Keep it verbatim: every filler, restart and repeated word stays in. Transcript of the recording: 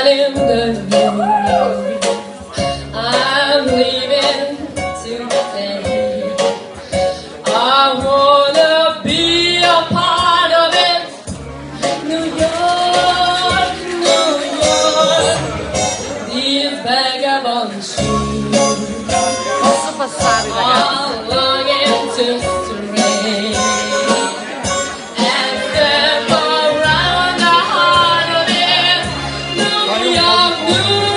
in the news. I'm leaving today. I wanna be a part of it. New York, New York, these vagabond shoes. Posso passare, ragazzi? I'm longing to stray and step around the heart of it. New York, New York.